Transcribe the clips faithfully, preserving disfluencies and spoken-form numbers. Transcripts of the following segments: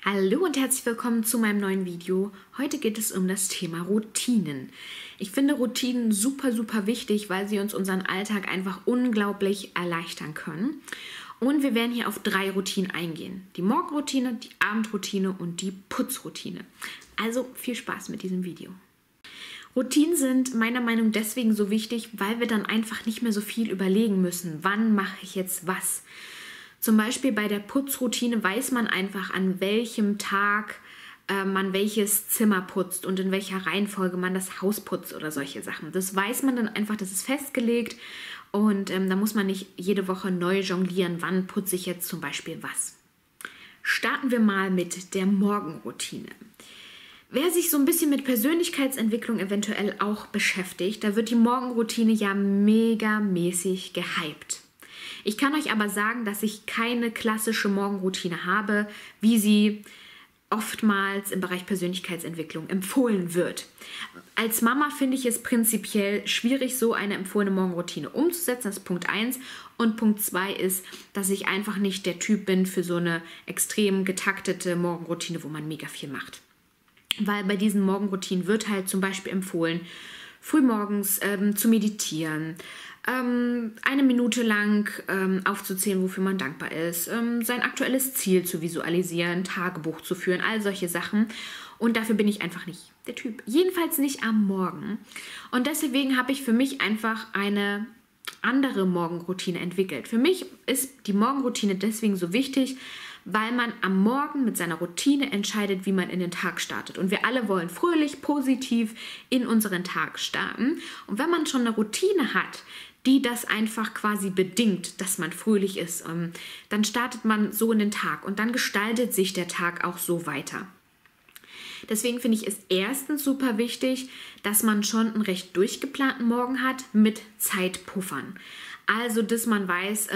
Hallo und herzlich willkommen zu meinem neuen Video. Heute geht es um das Thema Routinen. Ich finde Routinen super, super wichtig, weil sie uns unseren Alltag einfach unglaublich erleichtern können. Und wir werden hier auf drei Routinen eingehen. Die Morgenroutine, die Abendroutine und die Putzroutine. Also viel Spaß mit diesem Video. Routinen sind meiner Meinung nach deswegen so wichtig, weil wir dann einfach nicht mehr so viel überlegen müssen. Wann mache ich jetzt was? Zum Beispiel bei der Putzroutine weiß man einfach, an welchem Tag äh, man welches Zimmer putzt und in welcher Reihenfolge man das Haus putzt oder solche Sachen. Das weiß man dann einfach, das ist festgelegt und ähm, da muss man nicht jede Woche neu jonglieren, wann putze ich jetzt zum Beispiel was. Starten wir mal mit der Morgenroutine. Wer sich so ein bisschen mit Persönlichkeitsentwicklung eventuell auch beschäftigt, da wird die Morgenroutine ja megamäßig gehypt. Ich kann euch aber sagen, dass ich keine klassische Morgenroutine habe, wie sie oftmals im Bereich Persönlichkeitsentwicklung empfohlen wird. Als Mama finde ich es prinzipiell schwierig, so eine empfohlene Morgenroutine umzusetzen. Das ist Punkt eins. Und Punkt zwei ist, dass ich einfach nicht der Typ bin für so eine extrem getaktete Morgenroutine, wo man mega viel macht. Weil bei diesen Morgenroutinen wird halt zum Beispiel empfohlen, frühmorgens ähm, zu meditieren, ähm, eine Minute lang ähm, aufzuzählen, wofür man dankbar ist, ähm, sein aktuelles Ziel zu visualisieren, Tagebuch zu führen, all solche Sachen. Und dafür bin ich einfach nicht der Typ. Jedenfalls nicht am Morgen. Und deswegen habe ich für mich einfach eine andere Morgenroutine entwickelt. Für mich ist die Morgenroutine deswegen so wichtig, weil man am Morgen mit seiner Routine entscheidet, wie man in den Tag startet. Und wir alle wollen fröhlich, positiv in unseren Tag starten. Und wenn man schon eine Routine hat, die das einfach quasi bedingt, dass man fröhlich ist, dann startet man so in den Tag und dann gestaltet sich der Tag auch so weiter. Deswegen finde ich es erstens super wichtig, dass man schon einen recht durchgeplanten Morgen hat mit Zeitpuffern. Also, dass man weiß,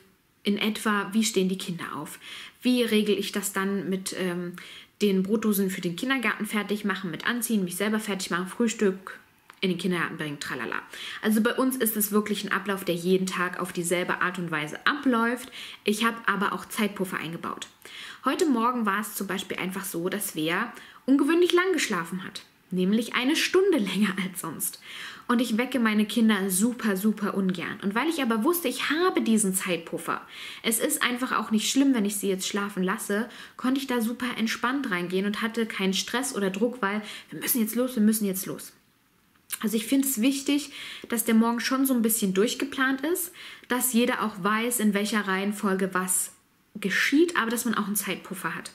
in etwa, wie stehen die Kinder auf? Wie regel ich das dann mit ähm, den Brotdosen für den Kindergarten fertig machen, mit Anziehen, mich selber fertig machen, Frühstück in den Kindergarten bringen, tralala. Also bei uns ist es wirklich ein Ablauf, der jeden Tag auf dieselbe Art und Weise abläuft. Ich habe aber auch Zeitpuffer eingebaut. Heute Morgen war es zum Beispiel einfach so, dass Svea ungewöhnlich lang geschlafen hat. Nämlich eine Stunde länger als sonst. Und ich wecke meine Kinder super, super ungern. Und weil ich aber wusste, ich habe diesen Zeitpuffer, es ist einfach auch nicht schlimm, wenn ich sie jetzt schlafen lasse, konnte ich da super entspannt reingehen und hatte keinen Stress oder Druck, weil wir müssen jetzt los, wir müssen jetzt los. Also ich finde es wichtig, dass der Morgen schon so ein bisschen durchgeplant ist, dass jeder auch weiß, in welcher Reihenfolge was geschieht, aber dass man auch einen Zeitpuffer hat.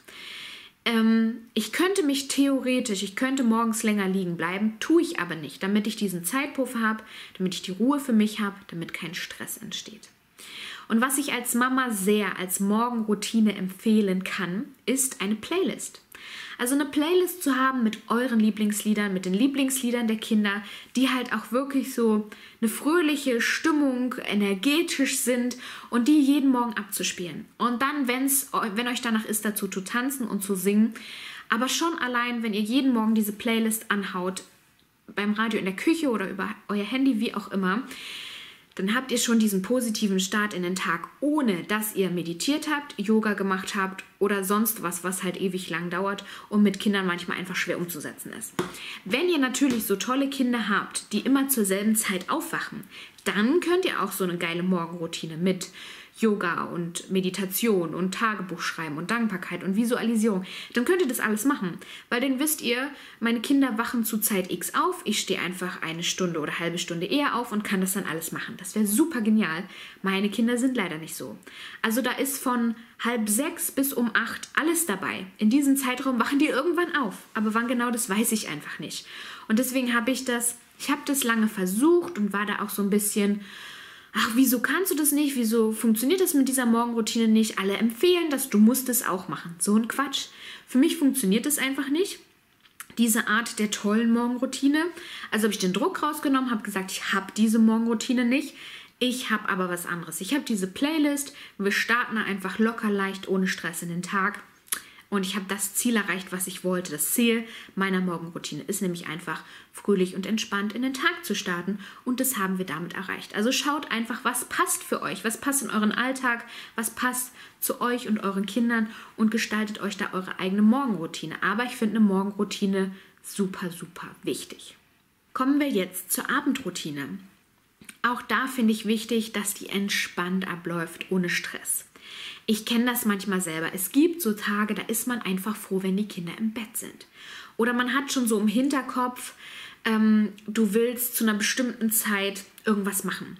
Ähm, ich könnte mich theoretisch, ich könnte morgens länger liegen bleiben, tue ich aber nicht, damit ich diesen Zeitpuffer habe, damit ich die Ruhe für mich habe, damit kein Stress entsteht. Und was ich als Mama sehr als Morgenroutine empfehlen kann, ist eine Playlist. Also eine Playlist zu haben mit euren Lieblingsliedern, mit den Lieblingsliedern der Kinder, die halt auch wirklich so eine fröhliche Stimmung, energetisch sind und die jeden Morgen abzuspielen. Und dann, wenn's, wenn euch danach ist, dazu zu tanzen und zu singen. Aber schon allein, wenn ihr jeden Morgen diese Playlist anhaut, beim Radio in der Küche oder über euer Handy, wie auch immer, dann habt ihr schon diesen positiven Start in den Tag, ohne dass ihr meditiert habt, Yoga gemacht habt oder sonst was, was halt ewig lang dauert und mit Kindern manchmal einfach schwer umzusetzen ist. Wenn ihr natürlich so tolle Kinder habt, die immer zur selben Zeit aufwachen, dann könnt ihr auch so eine geile Morgenroutine mit Yoga und Meditation und Tagebuch schreiben und Dankbarkeit und Visualisierung, dann könnt ihr das alles machen. Weil dann wisst ihr, meine Kinder wachen zu Zeit X auf, ich stehe einfach eine Stunde oder eine halbe Stunde eher auf und kann das dann alles machen. Das wäre super genial. Meine Kinder sind leider nicht so. Also da ist von halb sechs bis um acht alles dabei. In diesem Zeitraum wachen die irgendwann auf. Aber wann genau, das weiß ich einfach nicht. Und deswegen habe ich das, ich habe das lange versucht und war da auch so ein bisschen... Ach, wieso kannst du das nicht? Wieso funktioniert das mit dieser Morgenroutine nicht? Alle empfehlen das, du musst es auch machen. So ein Quatsch. Für mich funktioniert es einfach nicht, diese Art der tollen Morgenroutine. Also habe ich den Druck rausgenommen, habe gesagt, ich habe diese Morgenroutine nicht. Ich habe aber was anderes. Ich habe diese Playlist. Wir starten einfach locker leicht, ohne Stress in den Tag. und ich habe das Ziel erreicht, was ich wollte. Das Ziel meiner Morgenroutine ist nämlich einfach, fröhlich und entspannt in den Tag zu starten und das haben wir damit erreicht. Also schaut einfach, was passt für euch, was passt in euren Alltag, was passt zu euch und euren Kindern und gestaltet euch da eure eigene Morgenroutine. Aber ich finde eine Morgenroutine super, super wichtig. Kommen wir jetzt zur Abendroutine. Auch da finde ich wichtig, dass die entspannt abläuft, ohne Stress. Ich kenne das manchmal selber. Es gibt so Tage, da ist man einfach froh, wenn die Kinder im Bett sind. Oder man hat schon so im Hinterkopf, ähm, du willst zu einer bestimmten Zeit irgendwas machen.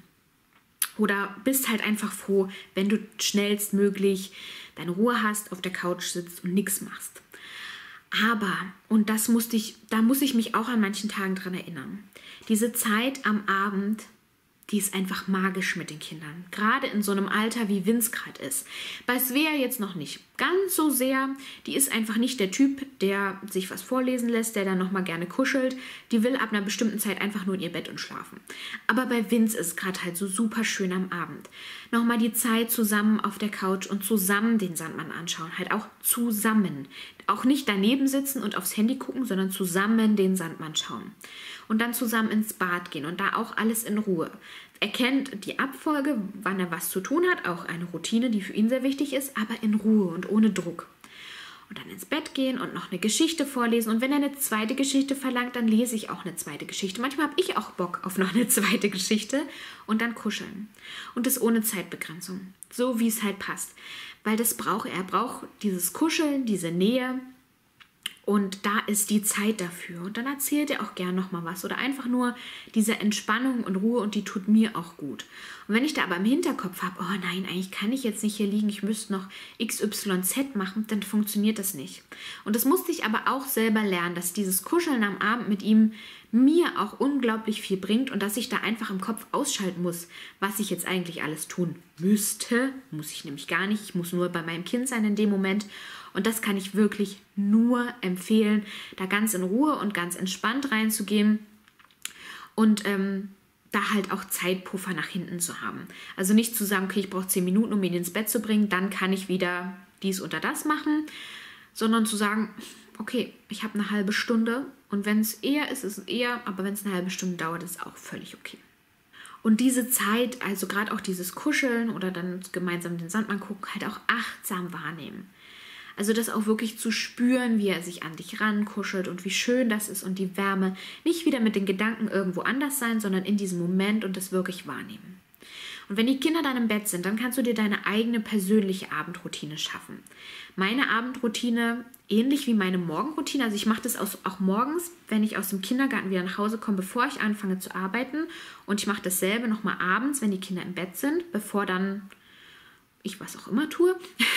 Oder bist halt einfach froh, wenn du schnellstmöglich deine Ruhe hast, auf der Couch sitzt und nichts machst. Aber, und das musste ich, da muss ich mich auch an manchen Tagen dran erinnern, diese Zeit am Abend, die ist einfach magisch mit den Kindern. Gerade in so einem Alter, wie Vince gerade ist. Bei Svea jetzt noch nicht ganz so sehr. Die ist einfach nicht der Typ, der sich was vorlesen lässt, der dann nochmal gerne kuschelt. Die will ab einer bestimmten Zeit einfach nur in ihr Bett und schlafen. Aber bei Vince ist es gerade halt so super schön am Abend. Nochmal die Zeit zusammen auf der Couch und zusammen den Sandmann anschauen. Halt auch zusammen. Auch nicht daneben sitzen und aufs Handy gucken, sondern zusammen den Sandmann schauen. Und dann zusammen ins Bad gehen und da auch alles in Ruhe. Er kennt die Abfolge, wann er was zu tun hat, auch eine Routine, die für ihn sehr wichtig ist, aber in Ruhe und ohne Druck. Und dann ins Bett gehen und noch eine Geschichte vorlesen. Und wenn er eine zweite Geschichte verlangt, dann lese ich auch eine zweite Geschichte. Manchmal habe ich auch Bock auf noch eine zweite Geschichte und dann kuscheln. Und das ohne Zeitbegrenzung, so wie es halt passt. Weil das braucht er. Er braucht dieses Kuscheln, diese Nähe. Und da ist die Zeit dafür. Und dann erzählt er auch gern nochmal was. Oder einfach nur diese Entspannung und Ruhe und die tut mir auch gut. Und wenn ich da aber im Hinterkopf habe, oh nein, eigentlich kann ich jetzt nicht hier liegen, ich müsste noch X Y Z machen, dann funktioniert das nicht. Und das musste ich aber auch selber lernen, dass dieses Kuscheln am Abend mit ihm mir auch unglaublich viel bringt und dass ich da einfach im Kopf ausschalten muss, was ich jetzt eigentlich alles tun müsste. Muss ich nämlich gar nicht. Ich muss nur bei meinem Kind sein in dem Moment. Und das kann ich wirklich nur empfehlen, da ganz in Ruhe und ganz entspannt reinzugehen und ähm, da halt auch Zeitpuffer nach hinten zu haben. Also nicht zu sagen, okay, ich brauche zehn Minuten, um ihn ins Bett zu bringen, dann kann ich wieder dies oder das machen, sondern zu sagen, okay, ich habe eine halbe Stunde und wenn es eher ist, ist es eher, aber wenn es eine halbe Stunde dauert, ist es auch völlig okay. Und diese Zeit, also gerade auch dieses Kuscheln oder dann gemeinsam den Sandmann gucken, halt auch achtsam wahrnehmen. Also das auch wirklich zu spüren, wie er sich an dich rankuschelt und wie schön das ist und die Wärme. Nicht wieder mit den Gedanken irgendwo anders sein, sondern in diesem Moment und das wirklich wahrnehmen. Und wenn die Kinder dann im Bett sind, dann kannst du dir deine eigene persönliche Abendroutine schaffen. Meine Abendroutine, ähnlich wie meine Morgenroutine, also ich mache das auch morgens, wenn ich aus dem Kindergarten wieder nach Hause komme, bevor ich anfange zu arbeiten. Und ich mache dasselbe nochmal abends, wenn die Kinder im Bett sind, bevor dann ich was auch immer tue.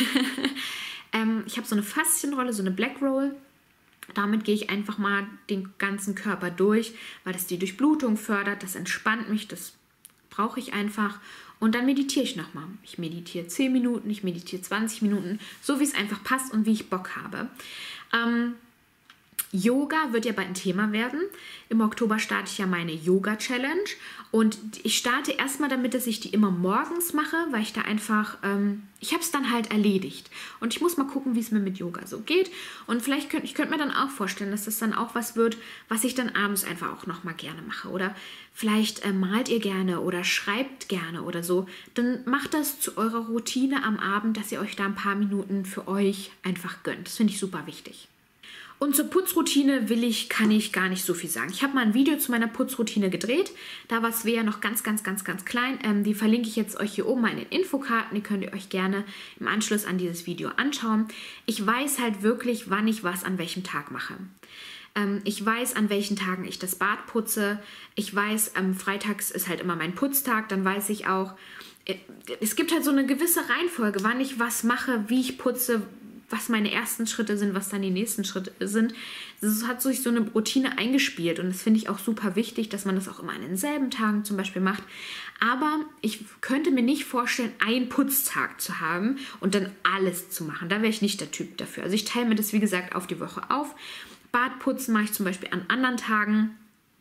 ähm, ich habe so eine Faszienrolle, so eine Black Roll. Damit gehe ich einfach mal den ganzen Körper durch, weil das die Durchblutung fördert, das entspannt mich, das brauche ich einfach. Und dann meditiere ich nochmal. Ich meditiere zehn Minuten, ich meditiere zwanzig Minuten, so wie es einfach passt und wie ich Bock habe. Ähm, Yoga wird ja bald ein Thema werden. Im Oktober starte ich ja meine Yoga-Challenge und ich starte erstmal damit, dass ich die immer morgens mache, weil ich da einfach, ähm, ich habe es dann halt erledigt und ich muss mal gucken, wie es mir mit Yoga so geht und vielleicht könnte ich könnte mir dann auch vorstellen, dass das dann auch was wird, was ich dann abends einfach auch nochmal gerne mache oder vielleicht äh, malt ihr gerne oder schreibt gerne oder so, dann macht das zu eurer Routine am Abend, dass ihr euch da ein paar Minuten für euch einfach gönnt. Das finde ich super wichtig. Und zur Putzroutine will ich, kann ich gar nicht so viel sagen. Ich habe mal ein Video zu meiner Putzroutine gedreht. Da war Svea noch ganz, ganz, ganz, ganz klein. Ähm, die verlinke ich jetzt euch hier oben mal in den Infokarten. Die könnt ihr euch gerne im Anschluss an dieses Video anschauen. Ich weiß halt wirklich, wann ich was an welchem Tag mache. Ähm, ich weiß, an welchen Tagen ich das Bad putze. Ich weiß, ähm, freitags ist halt immer mein Putztag. Dann weiß ich auch, äh, es gibt halt so eine gewisse Reihenfolge, wann ich was mache, wie ich putze, was meine ersten Schritte sind, was dann die nächsten Schritte sind. Das hat sich so eine Routine eingespielt und das finde ich auch super wichtig, dass man das auch immer an denselben Tagen zum Beispiel macht. Aber ich könnte mir nicht vorstellen, einen Putztag zu haben und dann alles zu machen. Da wäre ich nicht der Typ dafür. Also ich teile mir das, wie gesagt, auf die Woche auf. Badputzen mache ich zum Beispiel an anderen Tagen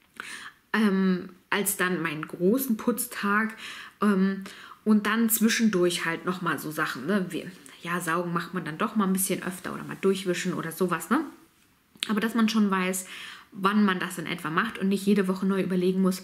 ähm, als dann meinen großen Putztag. Ähm, und dann zwischendurch halt nochmal so Sachen, ne, wie ja, saugen macht man dann doch mal ein bisschen öfter oder mal durchwischen oder sowas, ne? Aber dass man schon weiß, wann man das in etwa macht und nicht jede Woche neu überlegen muss,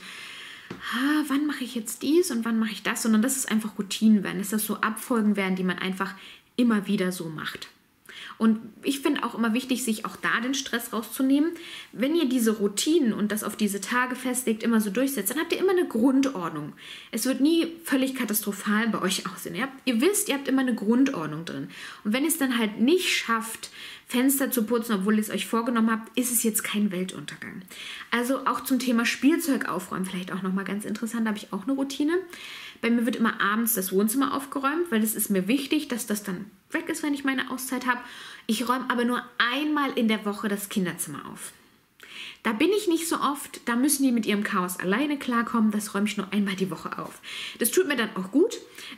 ah, wann mache ich jetzt dies und wann mache ich das, sondern dass es einfach Routinen werden, dass das so Abfolgen werden, die man einfach immer wieder so macht. Und ich finde auch immer wichtig, sich auch da den Stress rauszunehmen. Wenn ihr diese Routinen und das auf diese Tage festlegt, immer so durchsetzt, dann habt ihr immer eine Grundordnung. Es wird nie völlig katastrophal bei euch aussehen. Ihr, habt, ihr wisst, ihr habt immer eine Grundordnung drin. Und wenn ihr es dann halt nicht schafft, Fenster zu putzen, obwohl ihr es euch vorgenommen habt, ist es jetzt kein Weltuntergang. Also auch zum Thema Spielzeug aufräumen, vielleicht auch nochmal ganz interessant, da habe ich auch eine Routine. Bei mir wird immer abends das Wohnzimmer aufgeräumt, weil es ist mir wichtig, dass das dann weg ist, wenn ich meine Auszeit habe. Ich räume aber nur einmal in der Woche das Kinderzimmer auf. Da bin ich nicht so oft, da müssen die mit ihrem Chaos alleine klarkommen, das räume ich nur einmal die Woche auf. Das tut mir dann auch gut.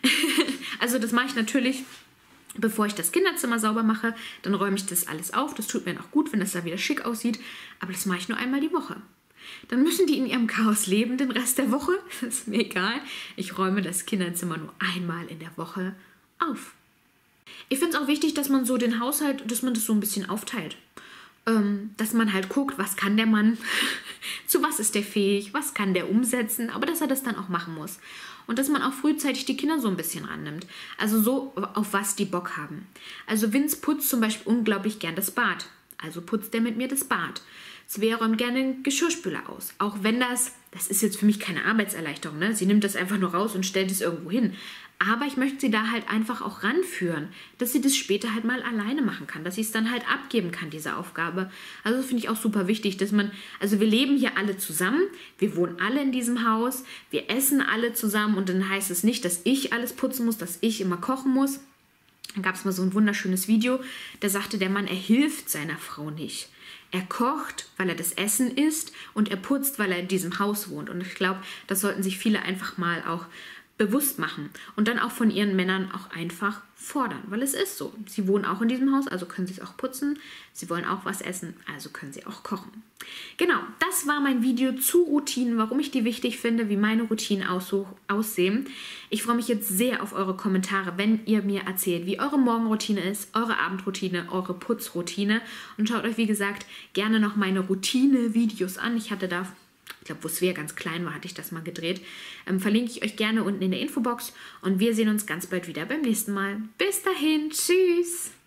Also das mache ich natürlich, bevor ich das Kinderzimmer sauber mache, dann räume ich das alles auf. Das tut mir dann auch gut, wenn das da wieder schick aussieht, aber das mache ich nur einmal die Woche. Dann müssen die in ihrem Chaos leben den Rest der Woche. Das ist mir egal. Ich räume das Kinderzimmer nur einmal in der Woche auf. Ich finde es auch wichtig, dass man so den Haushalt, dass man das so ein bisschen aufteilt. Ähm, dass man halt guckt, was kann der Mann, zu was ist der fähig, was kann der umsetzen, aber dass er das dann auch machen muss. Und dass man auch frühzeitig die Kinder so ein bisschen rannimmt. Also so, auf was die Bock haben. Also Vince putzt zum Beispiel unglaublich gern das Bad. Also putzt er mit mir das Bad. Svea räumt gerne den Geschirrspüler aus. Auch wenn das, das ist jetzt für mich keine Arbeitserleichterung, ne? Sie nimmt das einfach nur raus und stellt es irgendwo hin. Aber ich möchte sie da halt einfach auch ranführen, dass sie das später halt mal alleine machen kann, dass sie es dann halt abgeben kann, diese Aufgabe. Also das finde ich auch super wichtig, dass man, also wir leben hier alle zusammen, wir wohnen alle in diesem Haus, wir essen alle zusammen und dann heißt es nicht, dass ich alles putzen muss, dass ich immer kochen muss. Dann gab es mal so ein wunderschönes Video, da sagte der Mann, er hilft seiner Frau nicht. Er kocht, weil er das Essen isst und er putzt, weil er in diesem Haus wohnt. Und ich glaube, das sollten sich viele einfach mal auch bewusst machen und dann auch von ihren Männern auch einfach fordern, weil es ist so. Sie wohnen auch in diesem Haus, also können sie es auch putzen. Sie wollen auch was essen, also können sie auch kochen. Genau, das war mein Video zu Routinen, warum ich die wichtig finde, wie meine Routinen aussehen. Ich freue mich jetzt sehr auf eure Kommentare, wenn ihr mir erzählt, wie eure Morgenroutine ist, eure Abendroutine, eure Putzroutine und schaut euch, wie gesagt, gerne noch meine Routine-Videos an. Ich hatte da Ich glaube, wo Svea ganz klein war, hatte ich das mal gedreht. Ähm, verlinke ich euch gerne unten in der Infobox. Und wir sehen uns ganz bald wieder beim nächsten Mal. Bis dahin. Tschüss.